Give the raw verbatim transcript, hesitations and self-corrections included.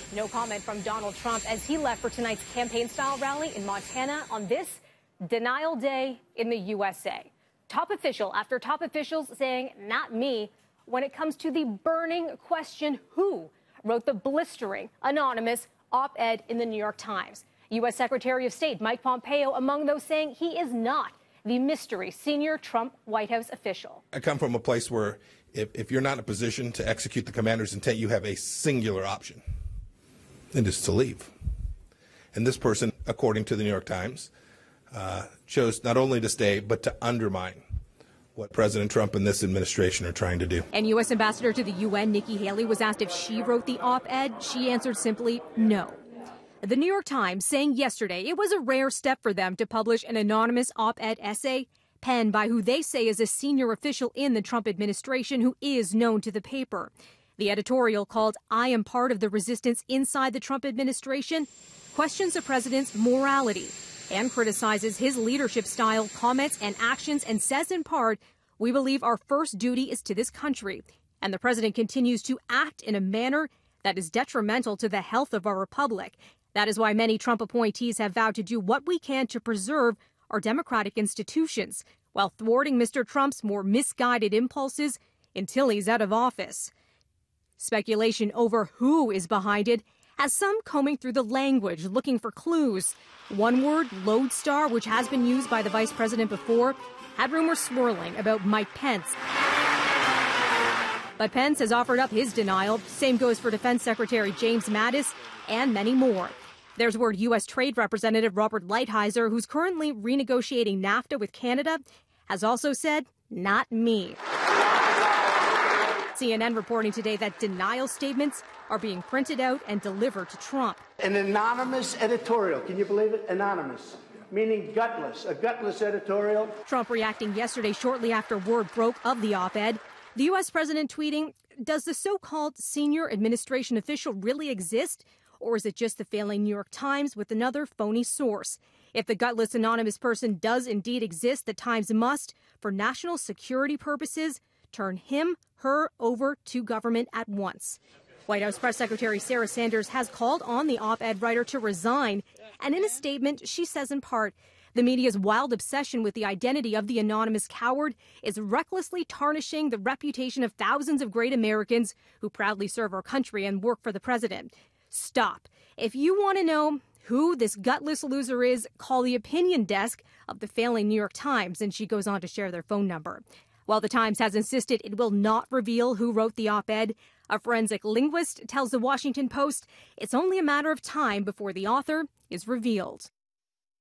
No comment from Donald Trump as he left for tonight's campaign-style rally in Montana on this denial day in the U S A. Top official after top officials saying, not me, when it comes to the burning question, who wrote the blistering, anonymous op-ed in the New York Times. U S Secretary of State Mike Pompeo among those saying he is not the mystery senior Trump White House official. I come from a place where if, if you're not in a position to execute the commander's intent, you have a singular option, and it's to leave. And this person, according to the New York Times, uh, chose not only to stay, but to undermine what President Trump and this administration are trying to do. And U S Ambassador to the U N Nikki Haley was asked if she wrote the op-ed. She answered simply no. The New York Times saying yesterday it was a rare step for them to publish an anonymous op-ed essay penned by who they say is a senior official in the Trump administration who is known to the paper. The editorial, called "I Am Part of the Resistance Inside the Trump Administration," questions the president's morality and criticizes his leadership style, comments, and actions, and says in part, "We believe our first duty is to this country, and the president continues to act in a manner that is detrimental to the health of our republic. That is why many Trump appointees have vowed to do what we can to preserve our democratic institutions while thwarting Mister Trump's more misguided impulses until he's out of office." Speculation over who is behind it has some combing through the language, looking for clues. One word, lodestar, which has been used by the vice president before, had rumors swirling about Mike Pence. But Pence has offered up his denial. Same goes for Defense Secretary James Mattis and many more. There's word U S Trade Representative Robert Lighthizer, who's currently renegotiating NAFTA with Canada, has also said, not me. C N N reporting today that denial statements are being printed out and delivered to Trump. An anonymous editorial. Can you believe it? Anonymous. Meaning gutless. A gutless editorial. Trump reacting yesterday shortly after word broke of the op-ed. The U S president tweeting, does the so-called senior administration official really exist? Or is it just the failing New York Times with another phony source? If the gutless anonymous person does indeed exist, the Times must, for national security purposes, turn him, her over to government at once. White House Press Secretary Sarah Sanders has called on the op-ed writer to resign. And in a statement, she says in part, the media's wild obsession with the identity of the anonymous coward is recklessly tarnishing the reputation of thousands of great Americans who proudly serve our country and work for the president. Stop. If you want to know who this gutless loser is, call the opinion desk of the failing New York Times, and she goes on to share their phone number. While the Times has insisted it will not reveal who wrote the op-ed, a forensic linguist tells the Washington Post it's only a matter of time before the author is revealed.